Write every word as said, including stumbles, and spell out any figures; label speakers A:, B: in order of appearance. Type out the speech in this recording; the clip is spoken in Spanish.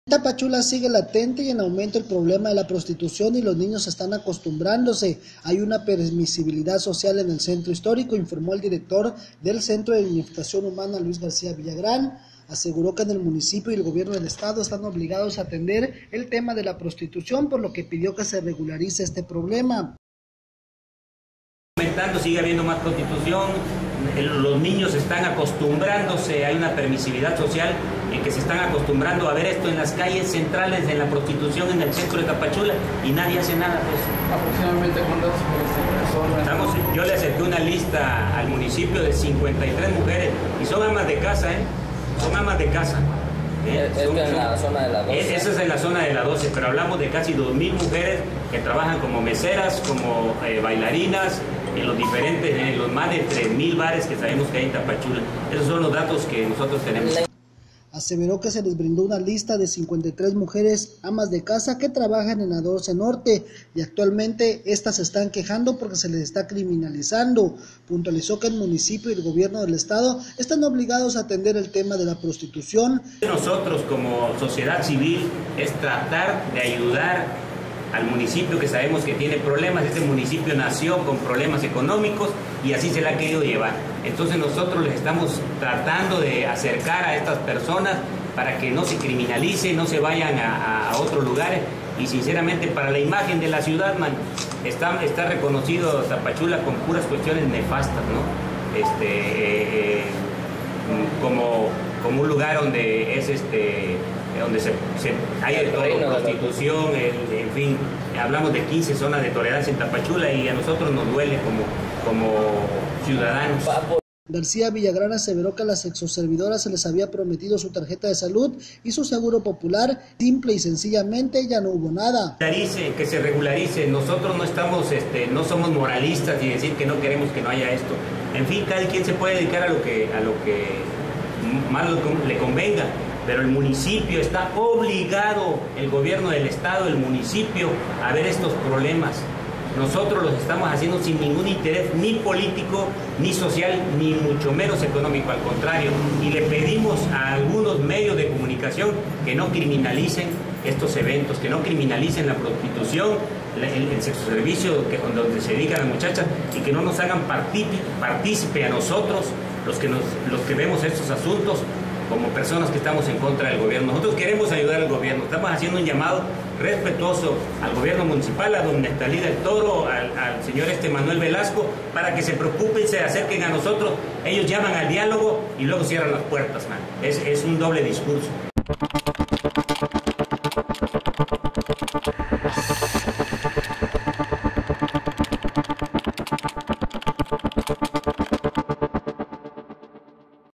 A: Tapachula sigue latente y en aumento el problema de la prostitución y los niños están acostumbrándose. Hay una permisibilidad social en el centro histórico, informó el director del Centro de Dignificación Humana, Luis García Villagrán. Aseguró que en el municipio y el gobierno del estado están obligados a atender el tema de la prostitución, por lo que pidió que se regularice este problema.
B: Sigue habiendo más prostitución, los niños están acostumbrándose, hay una permisividad social en que se están acostumbrando a ver esto en las calles centrales, en la prostitución en el centro de Tapachula, y nadie hace nada. Pues.
C: ¿Aproximadamente cuántas personas?
B: Estamos, yo le acerqué una lista al municipio de cincuenta y tres mujeres, y son amas de casa, ¿eh? Son amas de casa.
D: ¿Eh? ¿Es son, en la zona de la doce?
B: Esa es en la zona de la doce, pero hablamos de casi dos mil mujeres que trabajan como meseras, como eh, bailarinas, en los diferentes, en los más de tres mil bares que sabemos que hay en Tapachula. Esos son los datos que nosotros tenemos.
A: Aseveró que se les brindó una lista de cincuenta y tres mujeres amas de casa que trabajan en la doce Norte y actualmente estas se están quejando porque se les está criminalizando. Puntualizó que el municipio y el gobierno del estado están obligados a atender el tema de la prostitución.
B: Nosotros como sociedad civil es tratar de ayudar al municipio que sabemos que tiene problemas. Este municipio nació con problemas económicos y así se la ha querido llevar. Entonces nosotros les estamos tratando de acercar a estas personas para que no se criminalicen, no se vayan a, a otros lugares, y sinceramente para la imagen de la ciudad, man, está, está reconocido Tapachula con puras cuestiones nefastas, ¿no? Este, eh, eh, como, como un lugar donde es este donde se, se hay de todo, prostitución, el, en fin, hablamos de quince zonas de tolerancia en Tapachula y a nosotros nos duele como, como ciudadanos.
A: García Villagrán aseveró que a las exoservidoras se les había prometido su tarjeta de salud y su seguro popular, simple y sencillamente ya no hubo nada.
B: Regularice, que se regularice, nosotros no estamos, este, no somos moralistas y decir que no queremos que no haya esto. En fin, cada quien se puede dedicar a lo que, a lo que más le convenga. Pero el municipio está obligado, el gobierno del estado, el municipio, a ver estos problemas. Nosotros los estamos haciendo sin ningún interés, ni político, ni social, ni mucho menos económico, al contrario. Y le pedimos a algunos medios de comunicación que no criminalicen estos eventos, que no criminalicen la prostitución, el, el sexoservicio que, donde se dedican las muchachas, y que no nos hagan partícipe a nosotros, los que, nos, los que vemos estos asuntos, como personas que estamos en contra del gobierno. Nosotros queremos ayudar al gobierno, estamos haciendo un llamado respetuoso al gobierno municipal, a don Nestalí del Toro, al, al señor este Manuel Velasco, para que se preocupen, se acerquen a nosotros. Ellos llaman al diálogo y luego cierran las puertas, man. Es, es un doble discurso.